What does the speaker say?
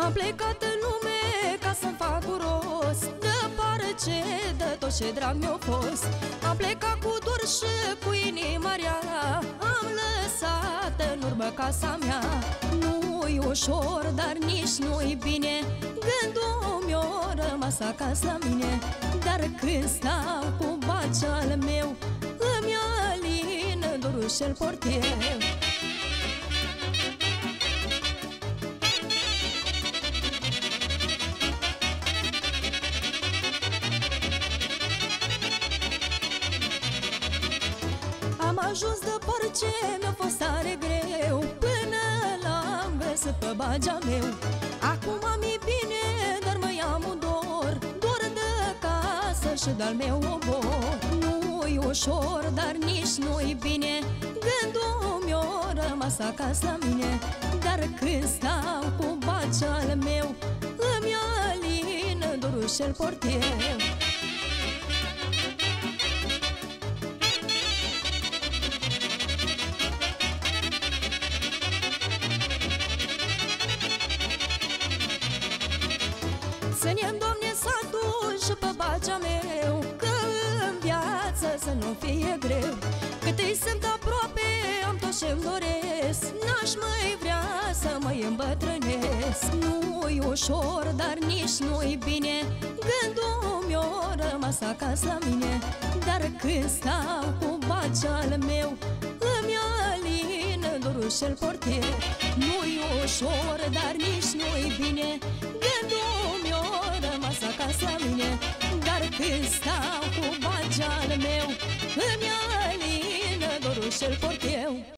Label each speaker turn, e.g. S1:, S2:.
S1: Am plecat în lume ca să-mi fac rost de pară ce de tot ce drag mi-a fost. Am plecat cu dur și cu inima rea, am lăsat în urmă casa mea. Nu-i ușor, dar nici nu-i bine, gândul mi-a rămas acasă la mine. Dar când stau cu bacea al meu, îmi alină dorul și-l port eu. Am ajuns de parce, mi-a fost tare greu, până l-am găsit pe bagea meu. Acum mi-e bine, dar mai am un dor, dor de casă și de-al meu obor. Nu-i ușor, dar nici nu-i bine, gândul mi-a rămas acasă la mine. Dar când stau cu bagea al meu, îmi alină dorul și-l port eu. Ținem, Doamne, satul și pe bacea meu, că în viață să nu fie greu. Cât îi sunt aproape, am tot ce-mi doresc, n-aș mai vrea să mă îmbătrânesc. Nu-i ușor, dar nici nu-i bine, gândul mi-a rămas acasă la mine. Dar când stau cu bacea al meu, îmi alină dorul și-l port eu. Nu-i ușor, dar nici nu-i bine, gândul mi-a rămas acasă la mine. Dar când stau cu bacea al meu, îmi alină dorul și-l port eu.